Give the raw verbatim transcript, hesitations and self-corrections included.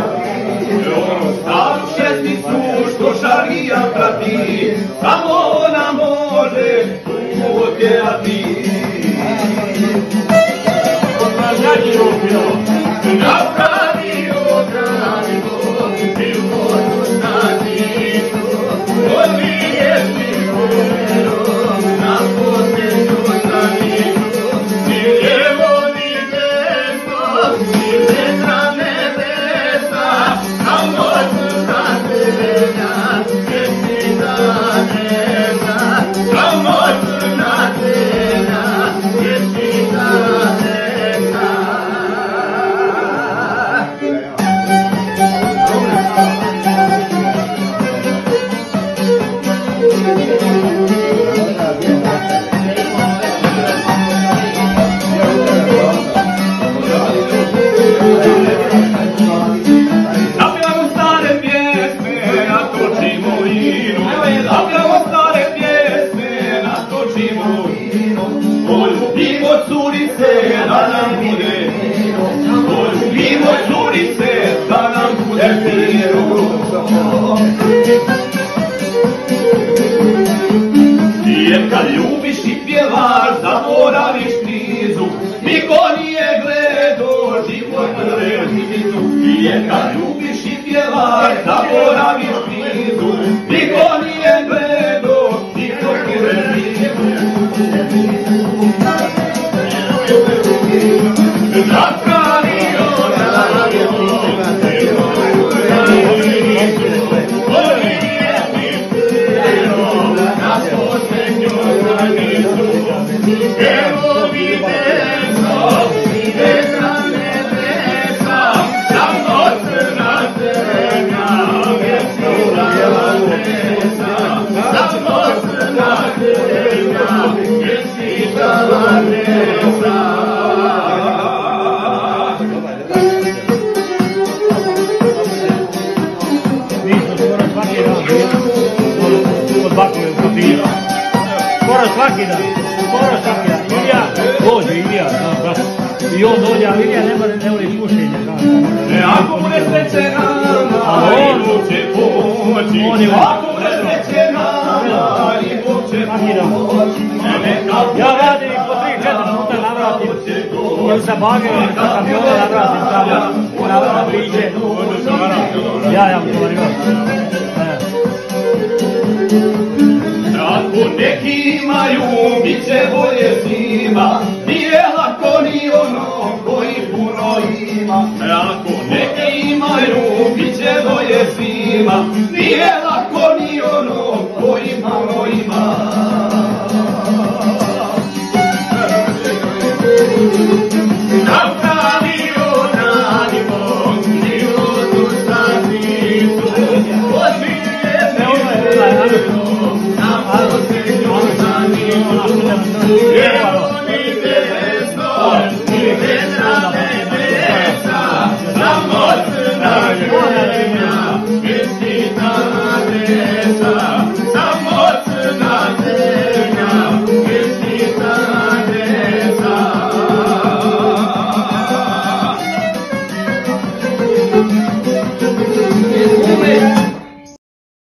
Staru šesticu što šarija prati, samo ona može utjerati. Napravi odradimo i vodu stanicu, odlijeti voderom na posljednju stanicu. Ni lijevo ni desno, ni vetra nebesa, samo crna zemlja, čestica neka, samo crna zemlja, čestica neka. Da nam bude, poljubimo curice, da nam bude fino. Jer kad ljubiš i pjevaš, zaboraviš krizu, niko nije gledo, život režizu. Jer kad ljubiš i pjevaš, zaboraviš krizu, niko nije gledo, život režizu. Napravio radimo, na posljednju granicu, evo videno, vetra nebesa, samo crna zemlja, vječita nesa, samo crna zemlja, vječita nesa. Skoro svaki dan, skoro svaki dan, Ilija, dođe Ilija, i on dođe, a Ilija ne voli pušenje. E ako bude sreće nama, i Bog će pomoći, ako bude sreće nama, i Bog će pomoći. Ja radim po tri četiri puta navratim, ili sa bagom, ili sa kamiona navratim tamo, na priče. Ja, ja mu to varim. Ako neki imaju, bit će bolje svima, nije lako ni ono koji puno ima. Ako neki imaju, bit će bolje svima, nije lako ni ono koji puno ima. Napravio radimo, životu stanicu, odlijeti voderom na posljednju stanicu.